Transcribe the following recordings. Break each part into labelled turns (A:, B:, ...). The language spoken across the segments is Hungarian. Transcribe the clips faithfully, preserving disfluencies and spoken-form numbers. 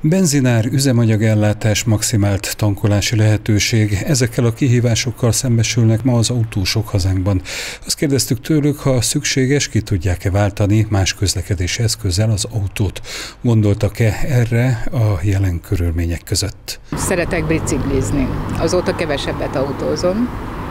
A: Benzinár, üzemanyagellátás, maximált tankolási lehetőség. Ezekkel a kihívásokkal szembesülnek ma az autósok hazánkban. Azt kérdeztük tőlük, ha szükséges, ki tudják-e váltani más közlekedési eszközzel az autót. Gondoltak-e erre a jelen körülmények között?
B: Szeretek biciklizni. Azóta kevesebbet autózom,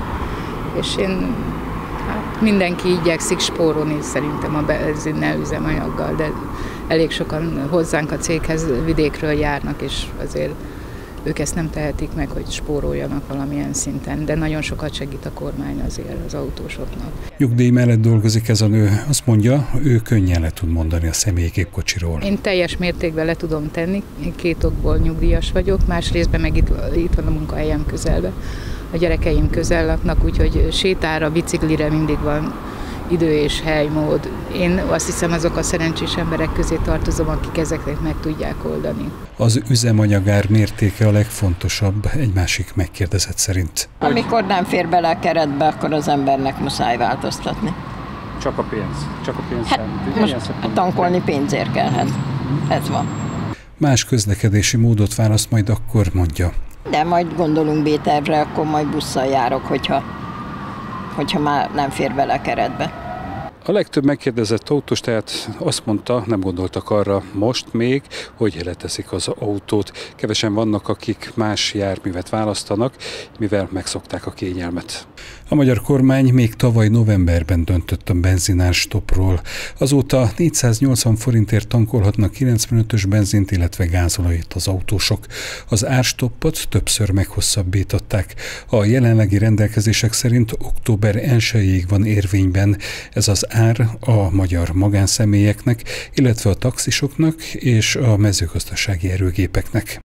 B: és én hát mindenki igyekszik spórolni szerintem a benzinnel, üzemanyaggal, de elég sokan hozzánk a céghez vidékről járnak, és azért ők ezt nem tehetik meg, hogy spóroljanak valamilyen szinten, de nagyon sokat segít a kormány azért az autósoknak.
A: Nyugdíj mellett dolgozik ez a nő. Azt mondja, ő könnyen le tud mondani a személygépkocsiról.
B: Én teljes mértékben le tudom tenni, két okból nyugdíjas vagyok, másrészben meg itt, itt van a munkahelyem közelben. A gyerekeim közel laknak, úgyhogy sétára, biciklire mindig van idő és hely, mód. Én azt hiszem, azok a szerencsés emberek közé tartozom, akik ezeket meg tudják oldani.
A: Az üzemanyagár mértéke a legfontosabb, egy másik megkérdezett szerint.
C: Amikor nem fér bele a keretbe, akkor az embernek muszáj változtatni.
D: Csak a pénz? Csak a pénz
C: hát most tankolni pénzért kell, hát ez van.
A: Más közlekedési módot választ, majd akkor mondja.
C: De majd gondolunk B-tervre, akkor majd busszal járok, hogyha, hogyha már nem fér bele a keretbe.
A: A legtöbb megkérdezett autós tehát azt mondta, nem gondoltak arra most még, hogy leteszik az autót. Kevesen vannak, akik más járművet választanak, mivel megszokták a kényelmet. A magyar kormány még tavaly novemberben döntött a benzinár stopról. Azóta négyszáznyolcvan forintért tankolhatnak kilencvenötös benzint, illetve gázolajat az autósok. Az árstoppot többször meghosszabbították. A jelenlegi rendelkezések szerint október elsejéig van érvényben ez az ár a magyar magánszemélyeknek, illetve a taxisoknak és a mezőgazdasági erőgépeknek.